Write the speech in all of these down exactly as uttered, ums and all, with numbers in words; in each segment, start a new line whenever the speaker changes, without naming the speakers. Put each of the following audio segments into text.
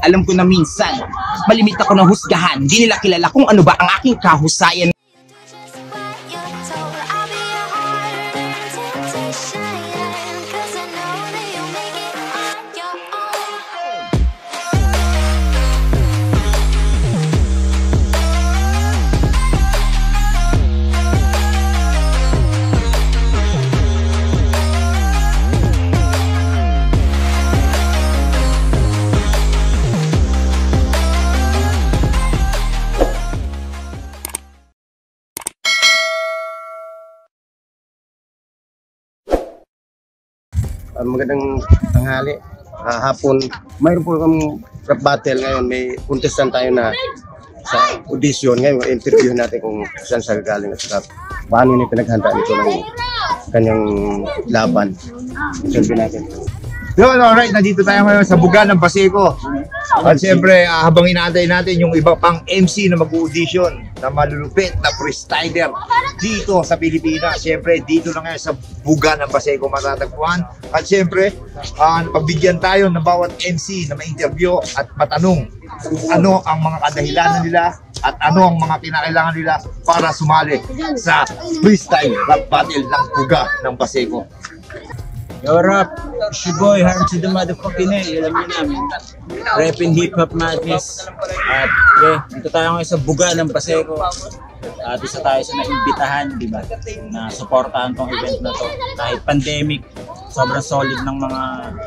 Alam ko na minsan, malimit ako ng husgahan. Di nila kilala kung ano ba ang aking kahusayan.
Uh, magandang tanghali, uh, hapon. Mayroon po kami rap battle ngayon. May contestant tayo na sa audition. Ngayon, interview natin kung saan siya galing at saka paano niya pinaghanda nito ng kanyang laban. Interview natin.
Yun, alright, nandito tayo ngayon sa Buga ng Paseco. At siyempre, uh, habang inaantay natin yung iba pang M C na mag-audition na malulupit na freestyler dito sa Pilipinas. Siyempre, dito na ngayon sa Buga ng Paseco matatagpuan. At siyempre, uh, pagbigyan tayo ng bawat M C na ma-interview at matanong kung ano ang mga kadahilanan nila at ano ang mga kinakailangan nila para sumali sa freestyle rap battle ng Buga ng Paseco.
Yo rap, it's your boy, hard to the motherfucking A, alam niyo namin. Rapping Hip Hop Madness. At yeah, dito tayo ngayon sa Buga ng Paseco. At isa tayo sa naimbitahan, di ba? Na supportahan tong event na to. Kahit pandemic, sobrang solid ng mga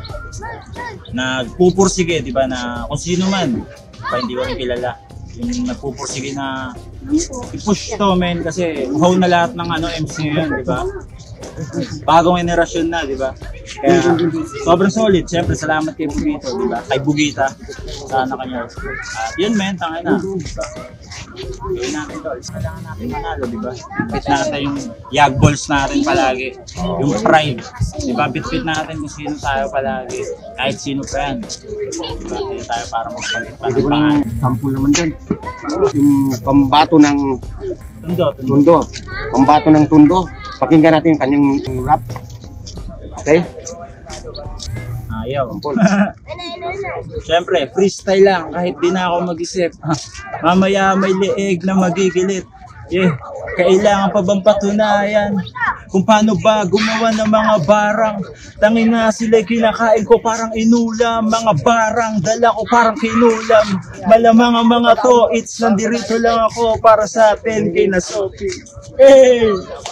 nagpupursige, di ba? Na kung sino man, pa hindi ko rin kilala. Yung nagpupursige na i-push to, men, kasi uhaw na lahat ng ano, M C ngayon, di ba? Bagong generasyon na, di ba? Kaya sobrang solid. Siyempre, salamat kay Bugito, di ba? Kay Bugita. Sana kanya. At yun, men, tangay na. Diba? Gawin natin to. Kailangan natin manalo, di ba? Bit natin yung yag balls natin palagi. Yung pride. Di ba? Bit-bit natin kung sino tayo palagi. Kahit sino pa yan. Di ba? Hindi tayo para magpalit.
Pwede ko lang sample naman dyan. Yung pambato ng
Tundo, tundo.
tundo. Pambato ng tundo. Pakinggan natin yung kanyang rap. Okay?
Ayaw. Siyempre, freestyle lang. Kahit di na ako mag-isip. Mamaya may leeg na magigilit. Yeah. Kailangan pa bang patunayan kung paano ba gumawa ng mga barang? Tangin na sila kinakain ko parang inulam. Mga barang dala ko parang kinulam. Malamang ang mga to, it's nandirito lang ako para sa ten K na Sophie. Hey!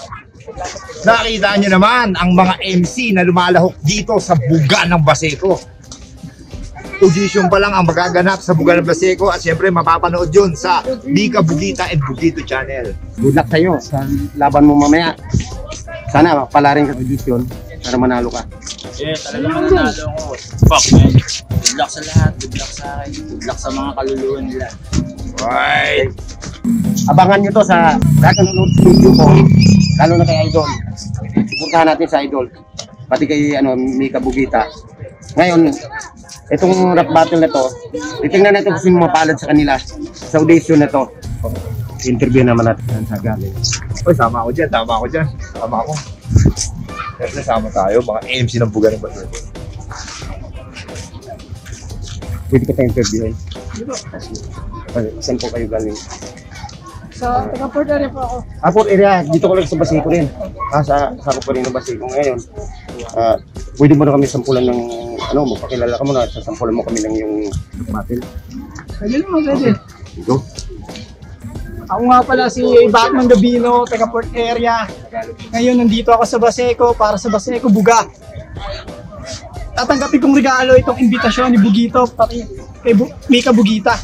Nakita nyo naman ang mga M C na lumalahok dito sa Buga ng Paseco. Audition pa lang ang magaganap sa Buga ng Paseco at siyempre mapapanood yun sa Mika Bugita and Bugito channel.
Good luck sa'yo sa laban mo mamaya. Sana pala rin ka audition para manalo ka.
Yeah, talaga mananalo ako. Fuck, man. Good luck sa lahat. Good luck sa akin. Good luck sa mga kaluluwa nila.
Right.
Abangan nyo to sa lahat ng nanonood sa video ko. Lalo na kay Idol. Suportahan natin sa Idol. Pati kay ano, Mika Bugita. Ngayon, itong rap battle na to, titingnan natin kung sino mapalad sa kanila sa audition na to. Interview naman natin sa galing.
Uy, sama ako dyan, tama ako dyan. Tama ako. Siyempre, sama tayo, mga M C ng Buga ng Paseco.
Pwede ka tayong interviewin. Saan po kayo galing?
Sa taga-Port area po ako.
Ah, Port area. Dito ko lang sa Paseco rin. Ah, sa, sa ako pa rin ng Paseco ngayon. Ah, pwede mo na kami sampulan ng, ano, magpakilala ka muna. Sasampulan mo kami ng yung battle.
Pwede naman, pwede.
Ito.
Ako nga pala si Batman Gabino, taga-Port area. Ngayon, nandito ako sa Paseco para sa Paseco Buga. Tatanggapin kong regalo itong imbitasyon ni Bugito, pati kay Bu Mika Bugita.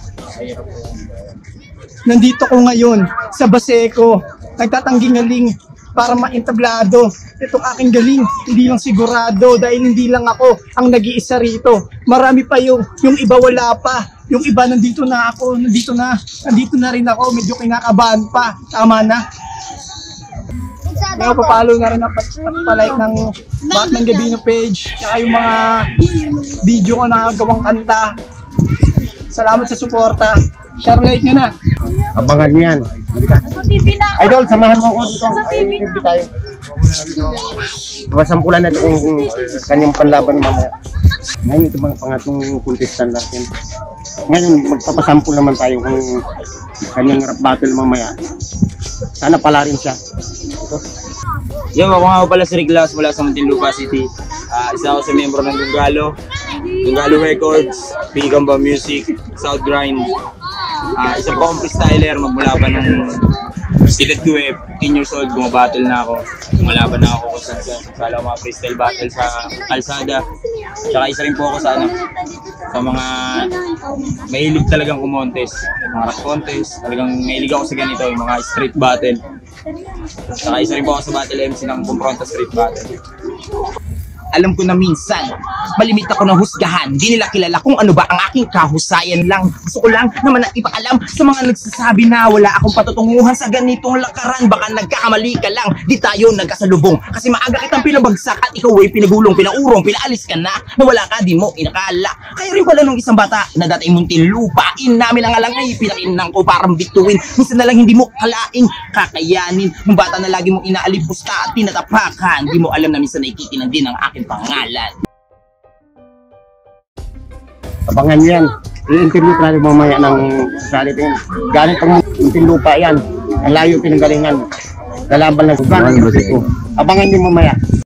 Nandito ko ngayon sa Paseco, nagtatanggingaling para maentablado itong aking galing. Hindi lang sigurado dahil hindi lang ako ang nag-iisa rito. Marami pa yung, yung iba wala pa. Yung iba nandito na ako, nandito na, nandito na rin ako, medyo kinakabahan pa. Tama na. Kaya papalo na rin ang palike ng Batman Gabino page, kaya yung mga video ko na gawang kanta. Salamat sa suporta. Share like nyo na.
Abangan nyo yan. Idol, samahan mo ko dito. Ay, tayo. Masampulan natin kung kanyang panlaban mamaya. Ngayon ito mga pangatong contestant natin. Ngayon, magpapasample naman tayo kung kanyang rap battle mamaya. Sana pala rin siya. Ito.
Yo, ako nga pala si Riglas mula sa Muntinlupa City. Ah, isa ako sa miyembro ng Dunggalo, Dunggalo Records, Pigamba Music, South Grind. Ah, isa po akong freestyler, magmula pa nung edad ko eh, fifteen years old, bumabattle na ako. Lumalaban na ako kung saan saan. Sala ko mga freestyle battle sa kalsada. Tsaka isa rin po ako sa ano, sa mga mahilig talagang kumontes. Mga rap contest, talagang mahilig ako sa ganito, yung mga street battle. Tsaka isa rin po ako sa battle M C ng Confronta Street Battle.
Alam ko na minsan, malimit ako ng husgahan. Di nila kilala kung ano ba ang aking kahusayan lang. Gusto ko lang naman na ipaalam sa mga nagsasabi na wala akong patutunguhan sa ganitong lakaran. Baka nagkakamali ka lang, di tayo nagkasalubong. Kasi maaga kitang pinabagsak at ikaw ay pinagulong, pinaurong, pinaalis ka na. Nawala ka, di mo inakala. Kaya rin pala nung isang bata na dating Muntinlupa, namin ang alangay, pinakinang ko parang bituin. Minsan na lang hindi mo kalaing kakayanin. Nung bata na lagi mong inaalipusta at tinatapakan, di mo alam na minsan nakikitinang din ang aking pangalan.
Abangan nyo yan. I-interview ko natin mamaya ng reality. Galing pang Muntinlupa yan. Ang layo pinanggalingan. Lalaban ng sugan. Abangan nyo mamaya.